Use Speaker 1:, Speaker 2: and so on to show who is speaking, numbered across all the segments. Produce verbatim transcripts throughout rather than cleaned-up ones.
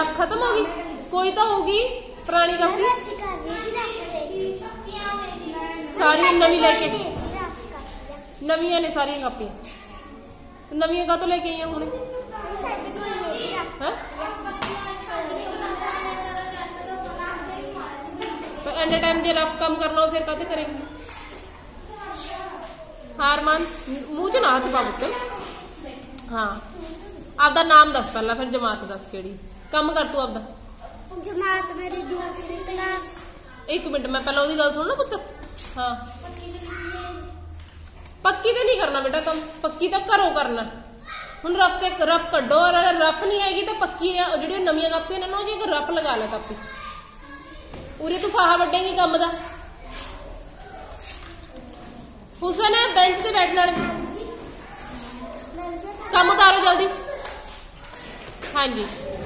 Speaker 1: Rough खत्म होगी, कोई तो होगी पुरानी कापी सारी नवी लेके नविया ने सारिया कापियां नविया का तो लेके आई हूं एने टाइम जे रफ काम करना हो फिर कद करेंगे। हार मान मुंह च ना हाथ पा पुत्तर। हाँ आपदा नाम दस पहला फिर जमात दस केड़ी कम कर तू आपदा।
Speaker 2: जमात मेरी दूसरी क्लास।
Speaker 1: एक मिनट मैं पहला ओदी गल सुन लो पुत्तर। हाँ पक्की तो नहीं करना बेटा कम, पक्की तो घरों करना। हुण रफ ते रफ कड्डो और अगर रफ नहीं हैगी तो पक्की जिहड़ी नवीं कापियां ने ना जी एक रफ लगा ले कापी उरे तू फाहा वड्डेंगी कम दा। हुसन है बेंच से बैठने वाले कम उतारो जल्दी। हाँ जी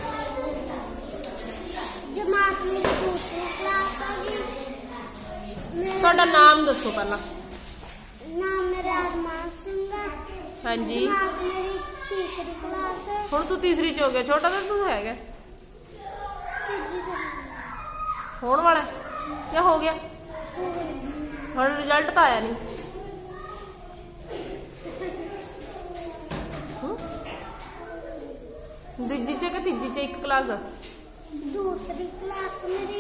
Speaker 2: जमात मेरी दूसरी क्लास होगी।
Speaker 1: ਤੁਹਾਡਾ नाम दसो पहला।
Speaker 2: नाम मेरा अरमान सिंह है।
Speaker 1: हाँ जी
Speaker 2: जमात मेरी तीसरी क्लास है।
Speaker 1: हुण तू तीसरी च हो गया, छोटा तो तू है होने वाला क्या हो गया हुण रिजल्ट तो आया नहीं। दूजी च कि तीजी च एक क्लास दस।
Speaker 2: दूसरी क्लास मेरी।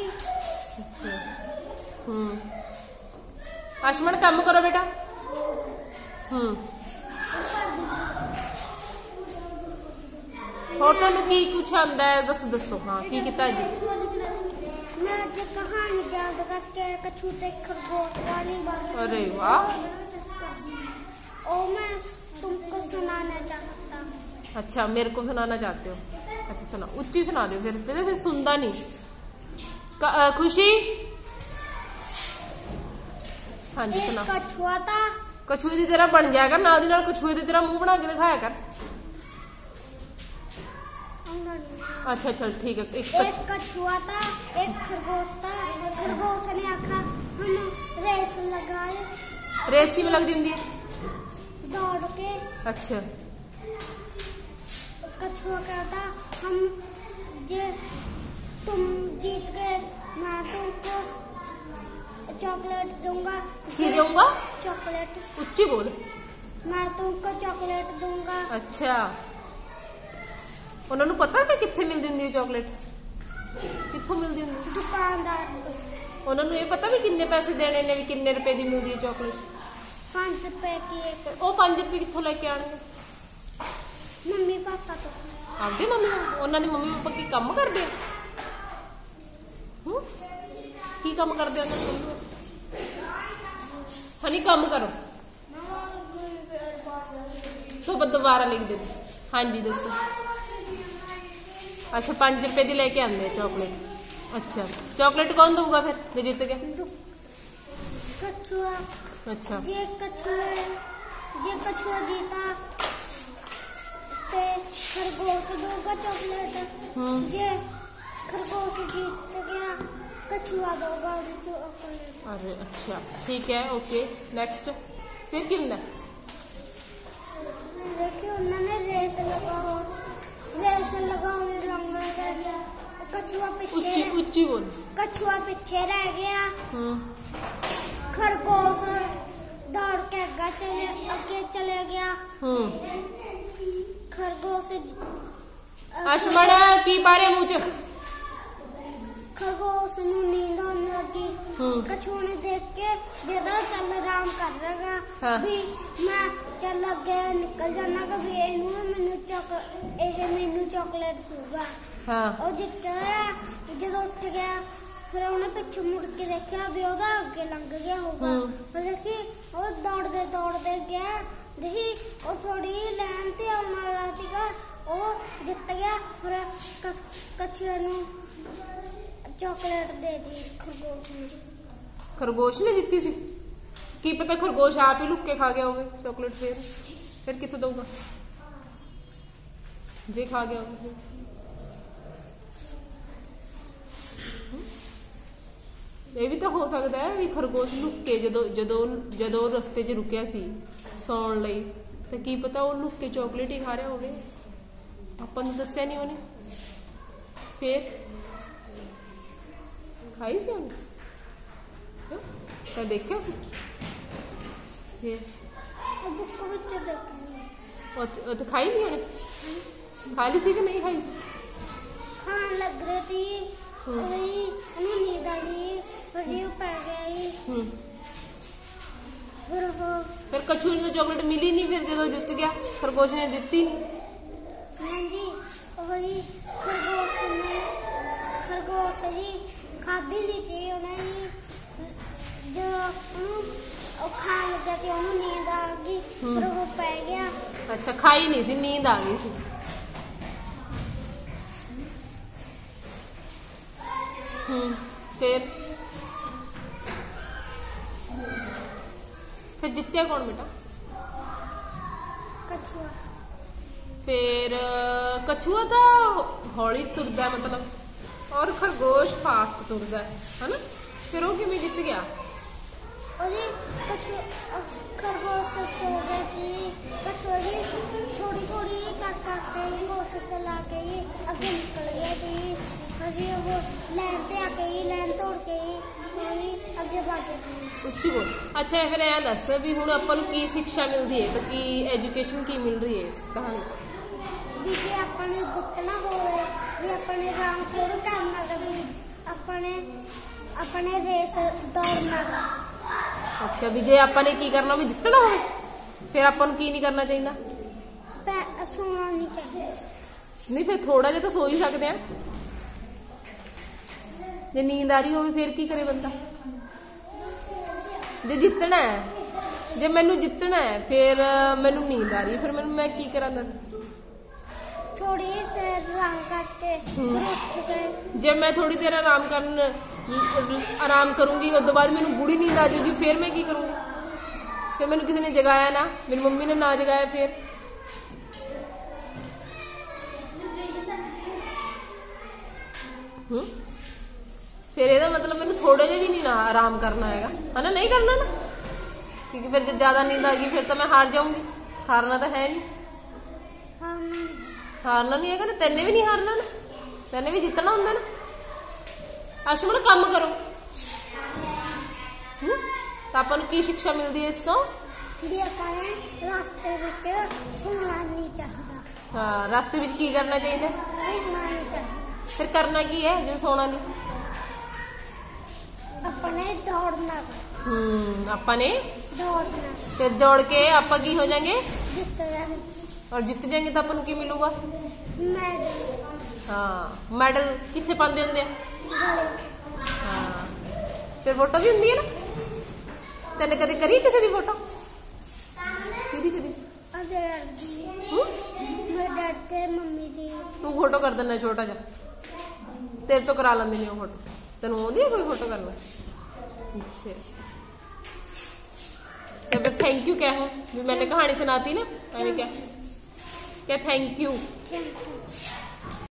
Speaker 1: हम्म आशमन कम करो बेटा। हम्म और तुहानू की कुछ आंदा है दसो दसो। हाँ की किता जी।
Speaker 2: मैं जो कहानी याद करके कछू ते खरगोश वाली बात।
Speaker 1: अरे वाह
Speaker 2: ओ मैं तुमको सुनाना चाहता हूँ।
Speaker 1: अच्छा मेरे को सुनाना चाहते हो। अच्छा सुना उच्ची सुना दो फिर फिर फिर सुनता नहीं। खुशी हाँ जी सुना।
Speaker 2: कछुआ था।
Speaker 1: कछुए की तरह बन जाएगा नाल दी नाल कछुए की तरह मुंह बना के दिखाया कर। अच्छा चल ठीक है। एक,
Speaker 2: एक कछुआ था एक खरगोश था। खरगोश ने आखा हम रेस लगाए।
Speaker 1: रेस की में लग दी
Speaker 2: दौड़ के।
Speaker 1: अच्छा
Speaker 2: कछुआ कहता हम जे तुम जीत गए मैं तुमको चॉकलेट दूंगा।
Speaker 1: की दूंगा?
Speaker 2: चॉकलेट।
Speaker 1: उच्ची बोल।
Speaker 2: मैं तुमको चॉकलेट दूंगा।
Speaker 1: अच्छा उन्होंने पता सी कित्थे मिलदी हुंदी चॉकलेट कित्थों मिलदी हुंदी?
Speaker 2: दुकानदार।
Speaker 1: उन्होंने ये पता भी किन्ने पैसे देने ने भी किन्ने रुपए दी मिलदी है चॉकलेट?
Speaker 2: पांच रुपए की एक।
Speaker 1: ओ पांच रुपए कित्थों लेके आणगे?
Speaker 2: मम्मी पापा तो
Speaker 1: आपदे मम्मी उन्हां दे मम्मी पापा की काम करदे हूं की काम करदे उन्हां दे मम्मी हनी काम करो तो दोबारा लिख दे। हाँ जी दसो। अच्छा पांच रुपए की लेके आंदे चॉकलेट। अच्छा चॉकलेट कौन दूगा फिर जो जीत गया?
Speaker 2: कछुआ।
Speaker 1: अच्छा
Speaker 2: ये कछुआ ये कछुआ जीता ते खरगोश दूगा चॉकलेट। ये खरगोश जीत गया कछुआ दूगा चॉकलेट।
Speaker 1: अरे अच्छा ठीक है ओके नेक्स्ट फिर की हुंदा?
Speaker 2: देखिए उन्होंने रेस लगाओ रेस लगाओ कछुआ पीछे
Speaker 1: उच्ची उच्ची बोल।
Speaker 2: कछुआ पीछे रह गया। खरगोश दौड़ के आगे चले आगे चले गया। खरगोश
Speaker 1: आशमन की बारे मुंह च
Speaker 2: खरगोश नूं नींद आने लगी। कछुआ ने देख के बेदा चल आराम कर रहा
Speaker 1: हाँ।
Speaker 2: भी मैं चल अगे निकल जाना कभी एनू मैनू चॉकलेट एह मैनू चॉकलेट दूगा।
Speaker 1: हाँ
Speaker 2: ਉਹ ਜਿੱਤਿਆ ਜਦੋਂ ਉੱਠ ਗਿਆ ਫਿਰ ਉਹਨੇ ਪਿੱਛੇ ਮੁੜ ਕੇ ਦੇਖਿਆ ਵੀ ਉਹਦਾ ਅੱਗੇ ਲੰਘ ਗਿਆ ਹੋਊਗਾ। ਫਿਰ ਦੇਖੀ ਉਹ ਦੌੜਦੇ ਦੌੜਦੇ ਗਿਆ ਦੇਖੀ ਉਹ ਥੋੜੀ ਲਾਈਨ ਤੇ ਆਉਣ ਵਾਲਾ ਸੀਗਾ ਉਹ ਜਿੱਤ ਗਿਆ। ਫਿਰ ਕਛੂਏ ਨੂੰ चॉकलेट दे दी खरगोश ने।
Speaker 1: खरगोश ने दी सी की पता खरगोश आप ही लुक के खा गया होगा चॉकलेट फिर फिर कितों दूंगा जे खा गया होगा। ये भी तो हो सकता है भी खरगोश लुक के जदों जदों जदों रस्ते च रुकिया सी सौण लई ते की पता वो लुक के चॉकलेट ही खा रहा होवे। आपां नूं दस्सिया नहीं उहने फिर खाई सी ਉਹਨੇ ਤਾਂ ਦੇਖਿਆ ਸੀ ਫਿਰ
Speaker 2: ਉਹ ਬੁੱਕ ਵਿੱਚ ਦੇਖੀ
Speaker 1: ਉਹ ਉਹ ਤਾਂ ਖਾਈ ਨਹੀਂ ਉਹਨੇ ਖਾ ਲਈ ਸੀ ਕਿ ਨਹੀਂ ਖਾਈ ਸੀ
Speaker 2: ਖਾਣ ਲੱਗ ਰਹੀ ਸੀ ਉਹੀ ਉਹਨੂੰ ਨੀਂਦ ਆ ਗਈ ਫਿਰ ਉਹ ਪੈ ਗਈ
Speaker 1: ਹੂੰ
Speaker 2: ਫਿਰ ਉਹ
Speaker 1: ਫਿਰ ਕਛੂ ਨੂੰ ਚਾਕਲੇਟ ਮਿਲੀ ਨਹੀਂ ਫਿਰ ਜਦੋਂ ਜਿੱਤ ਗਿਆ ਖਰਗੋਸ਼ ਨੇ ਦਿੱਤੀ ਨਹੀਂ
Speaker 2: ਹਾਂਜੀ ਉਹੀ ਖਰਗੋਸ਼ ਨੇ ਖਰਗੋਸ਼ ਜੀ ਖਾਦੀ ਨਹੀਂ ਸੀ ਉਹਨੇ ਜੀ ਜੋ ਉਹਨੂੰ ਉਹ ਖਾਣ ਲੱਗਾ ਤੇ ਉਹਨੂੰ ਨੀਂਦ ਆ ਗਈ ਫਿਰ ਉਹ ਪੈ ਗਿਆ
Speaker 1: ਅੱਛਾ ਖਾਈ ਨਹੀਂ ਸੀ ਨੀਂਦ ਆ ਗਈ ਸੀ ਹੂੰ ਫਿਰ ਫਿਰ ਜਿੱਤਿਆ ਕੌਣ ਬੇਟਾ
Speaker 2: ਕਛੂਆ
Speaker 1: ਫਿਰ ਕਛੂਆ ਤਾਂ ਹੌਲੀ ਤੁਰਦਾ ਮਤਲਬ ਔਰ ਖਰਗੋਸ਼ ਫਾਸਟ ਤੁਰਦਾ ਹੈ ਨਾ ਫਿਰ ਉਹ ਕਿਵੇਂ ਜਿੱਤ ਗਿਆ
Speaker 2: ਉਹਦੀ ਕਛੂ ਖਰਗੋਸ਼ ਸੋ ਗਿਆ ਸੀ ਕਛੂਆ ਜੀ ਥੋੜੀ ਥੋੜੀ ਕਰ ਕਰਕੇ ਘੋਸ਼ ਤੇ ਲਾ ਕੇ ਹੀ ਅੱਗੇ ਨਿਕਲ ਗਿਆ ਸੀ ਅਸੀਂ ਉਹ ਲੈਣ ਤੇ ਆ ਕੇ ਹੀ ਲੈਣ ਤੋੜ ਕੇ ਹੀ ਉਹੀ ਅੱਗੇ ਵੱਧ ਗਈ
Speaker 1: ਉੱਚੀ ਬੋਲ ਅੱਛਾ ਫਿਰ ਇਹ ਦੱਸ ਵੀ ਹੁਣ ਆਪਾਂ ਨੂੰ ਕੀ ਸਿੱਖਿਆ ਮਿਲਦੀ ਹੈ ਤਾਂ ਕੀ ਐਜੂਕੇਸ਼ਨ ਕੀ ਮਿਲ ਰਹੀ ਹੈ ਇਸ ਕਹਾਣੀ ਤੋਂ
Speaker 2: ਵੀ ਜੇ ਆਪਾਂ ਨੂੰ ਜਿੱਤਣਾ ਹੋਵੇ ਵੀ ਆਪਣੇ ਰਾਮ ਥੋੜ੍ਹਾ ਕਰਨਾ ਗਾ ਵੀ ਆਪਣੇ ਆਪਣੇ ਰੇਸ ਦੌੜਨਾ ਗਾ
Speaker 1: ਅੱਛਾ ਵੀ ਜੇ ਆਪਾਂ ਨੇ ਕੀ ਕਰਨਾ ਵੀ ਜਿੱਤਣਾ ਹੋਵੇ ਫਿਰ ਆਪਾਂ ਨੂੰ ਕੀ ਨਹੀਂ ਕਰਨਾ ਚਾਹੀਦਾ
Speaker 2: ਪੈ ਸੋਣਾ ਨਹੀਂ ਚਾਹੀਦਾ
Speaker 1: ਨਹੀਂ ਫਿਰ ਥੋੜਾ ਜਿਹਾ ਤਾਂ ਸੋ ਹੀ ਸਕਦੇ ਆ ਜੇ ਨੀਂਦ ਆ ਰਹੀ ਹੋਵੇ ਫਿਰ ਕੀ ਕਰੇ ਬੰਦਾ ਜੇ ਜਿੱਤਣਾ ਹੈ ਜੇ ਮੈਨੂੰ ਜਿੱਤਣਾ ਹੈ ਫਿਰ ਮੈਨੂੰ ਨੀਂਦ ਆ ਰਹੀ ਫਿਰ ਮੈਨੂੰ ਮੈਂ ਕੀ ਕਰਾਂ ਦੱਸ
Speaker 2: ਥੋੜੀ ਦੇਰ ਆਰਾਮ ਕਰਕੇ ਫਿਰ ਉੱਠ ਕੇ
Speaker 1: ਜੇ ਮੈਂ ਥੋੜੀ ਦੇਰ ਆਰਾਮ ਕਰਨ ਆਰਾਮ ਕਰੂੰਗੀ ਉਸ ਤੋਂ ਬਾਅਦ ਮੈਨੂੰ ਬੁੜੀ ਨੀਂਦ ਆ ਜਾਊਗੀ ਫਿਰ ਮੈਂ ਕੀ ਕਰੂੰਗੀ ਫਿਰ ਮੈਨੂੰ ਕਿਸੇ ਨੇ ਜਗਾਇਆ ਨਾ ਮੇਰੀ ਮੰਮੀ ਨੇ ਨਾ ਜਗਾਇਆ ਫਿਰ ਹੂੰ ਫਿਰ ਇਹਦਾ ਮਤਲਬ ਮੈਨੂੰ ਥੋੜੇ ਜਿਹੇ ਵੀ ਨਹੀਂ ਨਾ ਆਰਾਮ ਕਰਨਾ ਹੈਗਾ ਹਨਾ ਨਹੀਂ ਕਰਨਾ ਨਾ ਕਿਉਂਕਿ ਫਿਰ ਜੇ ਜ਼ਿਆਦਾ ਨੀਂਦ ਆ ਗਈ ਫਿਰ ਤਾਂ ਮੈਂ ਹਾਰ ਜਾਊਂਗੀ ਹਾਰਨਾ ਤਾਂ ਹੈ ਨਹੀਂ
Speaker 2: ਹਾਂ
Speaker 1: ਹਾਰਨਾ ਨਹੀਂ ਹੈਗਾ ਨਾ ਤੈਨੇ ਵੀ ਨਹੀਂ ਹਾਰਨਾ ਨਾ ਤੈਨੇ ਵੀ ਜਿੱਤਣਾ ਹੁੰਦਾ ਨਾ ਅਸ਼ਮਨ ਕੰਮ ਕਰੋ ਹੂੰ ਤਾਂ ਆਪਾਂ ਨੂੰ ਕੀ ਸਿੱਖਿਆ ਮਿਲਦੀ ਹੈ ਇਸ ਤੋਂ
Speaker 2: ਵੀ ਆਪਾਂ ਨੇ ਰਸਤੇ ਵਿੱਚ ਸੋਣਾ ਨਹੀਂ ਚਾਹੀਦਾ
Speaker 1: ਹਾਂ ਰਸਤੇ ਵਿੱਚ ਕੀ ਕਰਨਾ ਚਾਹੀਦਾ
Speaker 2: ਸੋਣਾ ਨਹੀਂ ਚਾਹੀਦਾ
Speaker 1: ਫਿਰ ਕਰਨਾ ਕੀ ਹੈ ਜੇ ਸੋਣਾ ਨਹੀਂ
Speaker 2: ਆਪਣੇ ਦੌੜਨਾ
Speaker 1: ਹੂੰ ਆਪਾਂ ਨੇ
Speaker 2: ਦੌੜਨਾ
Speaker 1: ਫਿਰ ਦੌੜ ਕੇ ਆਪਾਂ ਕੀ ਹੋ ਜਾਾਂਗੇ
Speaker 2: ਜਿੱਤ ਜਾਵੇ
Speaker 1: ਔਰ ਜਿੱਤ ਜਾएंगे ਤਾਂ ਆਪਾਂ ਨੂੰ ਕੀ ਮਿਲੂਗਾ
Speaker 2: ਮੈਡਲ
Speaker 1: ਹਾਂ ਮੈਡਲ ਕਿੱਥੇ ਪਾਉਂਦੇ ਹੁੰਦੇ ਆ
Speaker 2: ਗਲੇ
Speaker 1: ਹਾਂ ਫਿਰ ਫੋਟੋ ਵੀ ਹੁੰਦੀ ਹੈ ਨਾ ਤੈਨੇ ਕਦੇ ਕਰੀ ਕਿਸੇ ਦੀ ਫੋਟੋ ਕਿਹਦੀ ਕਰੀ ਸੀ
Speaker 2: ਅਜੇ ਦੀ
Speaker 1: ਹੂੰ
Speaker 2: ਮੇਰੇ ਡੈਡ ਤੇ ਮੰਮੀ ਦੀ
Speaker 1: ਤੂੰ ਫੋਟੋ ਕਰ ਦਿੰਦਾ ਛੋਟਾ ਜਿਹਾ ਤੇਰੇ ਤੋਂ ਕਰਾ ਲੈਂਦੀ ਨਹੀਂ ਉਹ ਫੋਟੋ ਤੈਨੂੰ ਆਉਂਦੀ ਹੈ ਕੋਈ ਫੋਟੋ ਕਰਨਾ ਅੱਛਾ ਤੇ ਫਿਰ ਥੈਂਕ ਯੂ ਕਹਿ ਹੋ ਵੀ ਮੈंने कहानी सुनाती ना मैंने क्या क्या थैंक यू
Speaker 2: ਥੈਂਕ ਯੂ